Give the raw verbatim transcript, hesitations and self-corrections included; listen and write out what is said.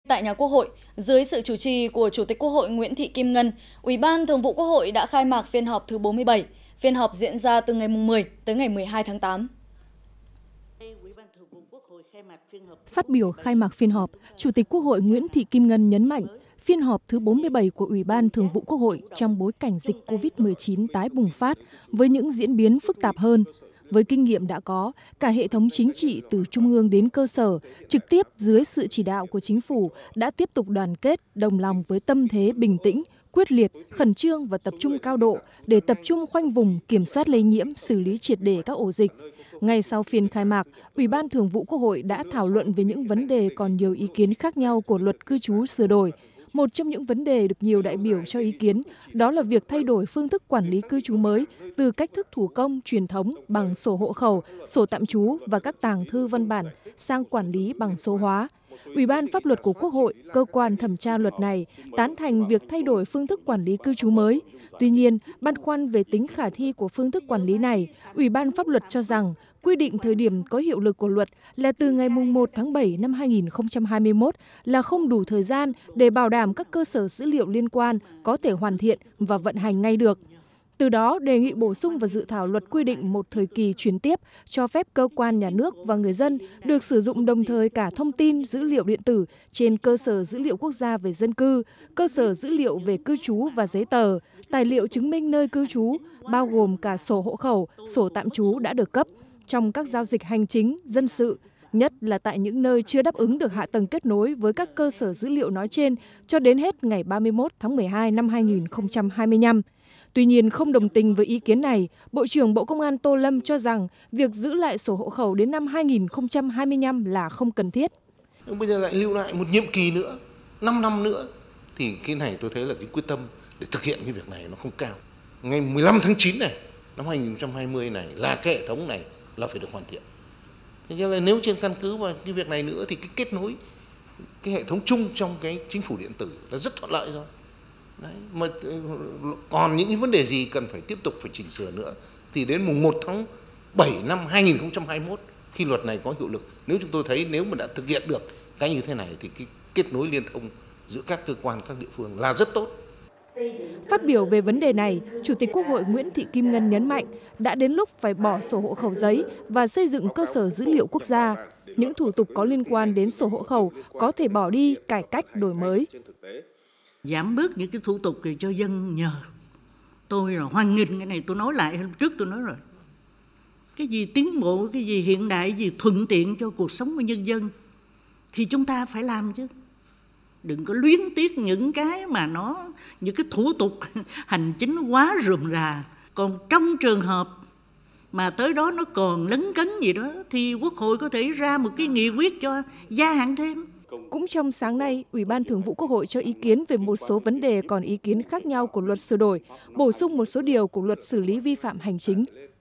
Tại nhà Quốc hội, dưới sự chủ trì của Chủ tịch Quốc hội Nguyễn Thị Kim Ngân, Ủy ban Thường vụ Quốc hội đã khai mạc phiên họp thứ bốn mươi bảy. Phiên họp diễn ra từ ngày mười tới ngày mười hai tháng tám. Phát biểu khai mạc phiên họp, Chủ tịch Quốc hội Nguyễn Thị Kim Ngân nhấn mạnh, phiên họp thứ bốn mươi bảy của Ủy ban Thường vụ Quốc hội trong bối cảnh dịch Covid mười chín tái bùng phát với những diễn biến phức tạp hơn. Với kinh nghiệm đã có, cả hệ thống chính trị từ trung ương đến cơ sở, trực tiếp dưới sự chỉ đạo của chính phủ đã tiếp tục đoàn kết, đồng lòng với tâm thế bình tĩnh, quyết liệt, khẩn trương và tập trung cao độ để tập trung khoanh vùng, kiểm soát lây nhiễm, xử lý triệt để các ổ dịch. Ngay sau phiên khai mạc, Ủy ban Thường vụ Quốc hội đã thảo luận về những vấn đề còn nhiều ý kiến khác nhau của Luật Cư trú sửa đổi. Một trong những vấn đề được nhiều đại biểu cho ý kiến đó là việc thay đổi phương thức quản lý cư trú mới từ cách thức thủ công truyền thống bằng sổ hộ khẩu, sổ tạm trú và các tàng thư văn bản sang quản lý bằng số hóa. Ủy ban Pháp luật của Quốc hội, cơ quan thẩm tra luật này, tán thành việc thay đổi phương thức quản lý cư trú mới. Tuy nhiên, băn khoăn về tính khả thi của phương thức quản lý này, Ủy ban Pháp luật cho rằng quy định thời điểm có hiệu lực của luật là từ ngày mùng một tháng bảy năm hai nghìn không trăm hai mươi mốt là không đủ thời gian để bảo đảm các cơ sở dữ liệu liên quan có thể hoàn thiện và vận hành ngay được. Từ đó, đề nghị bổ sung vào dự thảo luật quy định một thời kỳ chuyển tiếp cho phép cơ quan nhà nước và người dân được sử dụng đồng thời cả thông tin dữ liệu điện tử trên cơ sở dữ liệu quốc gia về dân cư, cơ sở dữ liệu về cư trú và giấy tờ, tài liệu chứng minh nơi cư trú, bao gồm cả sổ hộ khẩu, sổ tạm trú đã được cấp, trong các giao dịch hành chính, dân sự, nhất là tại những nơi chưa đáp ứng được hạ tầng kết nối với các cơ sở dữ liệu nói trên cho đến hết ngày ba mươi mốt tháng mười hai năm hai nghìn không trăm hai mươi lăm. Tuy nhiên, không đồng tình với ý kiến này, Bộ trưởng Bộ Công an Tô Lâm cho rằng việc giữ lại sổ hộ khẩu đến năm hai nghìn không trăm hai mươi lăm là không cần thiết. Bây giờ lại lưu lại một nhiệm kỳ nữa, năm năm nữa, thì cái này tôi thấy là cái quyết tâm để thực hiện cái việc này nó không cao. Ngày mười lăm tháng chín này, năm hai nghìn không trăm hai mươi này là cái hệ thống này là phải được hoàn thiện. Thế cho nên nếu trên căn cứ vào cái việc này nữa thì cái kết nối cái hệ thống chung trong cái chính phủ điện tử là rất thuận lợi rồi. Đấy, mà còn những cái vấn đề gì cần phải tiếp tục phải chỉnh sửa nữa thì đến mùng một tháng bảy năm hai nghìn không trăm hai mươi mốt khi luật này có hiệu lực, nếu chúng tôi thấy nếu mà đã thực hiện được cái như thế này thì cái kết nối liên thông giữa các cơ quan, các địa phương là rất tốt. Phát biểu về vấn đề này, Chủ tịch Quốc hội Nguyễn Thị Kim Ngân nhấn mạnh đã đến lúc phải bỏ sổ hộ khẩu giấy và xây dựng cơ sở dữ liệu quốc gia. Những thủ tục có liên quan đến sổ hộ khẩu có thể bỏ đi, cải cách, đổi mới. Giảm bớt những cái thủ tục để cho dân nhờ. Tôi là hoan nghênh cái này, tôi nói lại hôm trước tôi nói rồi. Cái gì tiến bộ, cái gì hiện đại, cái gì thuận tiện cho cuộc sống của nhân dân thì chúng ta phải làm chứ. Đừng có luyến tiếc những cái mà nó, những cái thủ tục hành chính quá rườm rà. Còn trong trường hợp mà tới đó nó còn lấn cấn gì đó thì Quốc hội có thể ra một cái nghị quyết cho gia hạn thêm. Cũng trong sáng nay, Ủy ban Thường vụ Quốc hội cho ý kiến về một số vấn đề còn ý kiến khác nhau của luật sửa đổi, bổ sung một số điều của luật xử lý vi phạm hành chính.